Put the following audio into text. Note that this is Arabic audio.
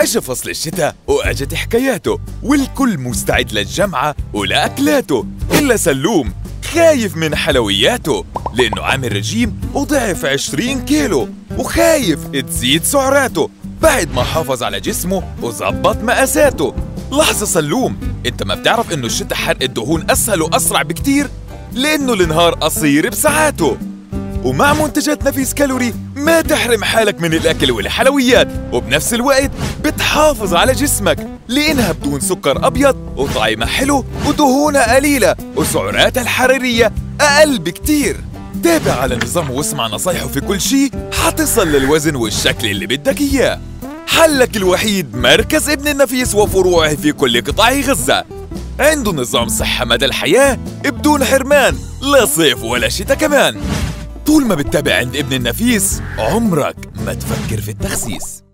اجا فصل الشتاء واجت حكاياته، والكل مستعد للجمعة ولأكلاته، إلا سلوم خايف من حلوياته لأنه عامل رجيم وضعف 20 كيلو، وخايف تزيد سعراته بعد ما حافظ على جسمه وظبط مقاساته. لحظة سلوم، انت ما بتعرف انه الشتاء حرق الدهون اسهل واسرع بكتير لانه النهار قصير بساعاته. ومع منتجات نفيس كالوري ما تحرم حالك من الاكل والحلويات، وبنفس الوقت بتحافظ على جسمك لانها بدون سكر ابيض وطعمها حلو ودهونها قليلة وسعراتها الحرارية اقل بكتير. تابع على النظام واسمع نصايحه في كل شي حتصل للوزن والشكل اللي بدك اياه. حلك الوحيد مركز ابن النفيس وفروعه في كل قطاع غزة. عنده نظام صحة مدى الحياة بدون حرمان، لا صيف ولا شتاء كمان. طول ما بتتابع عند ابن النفيس عمرك ما تفكر في التخسيس.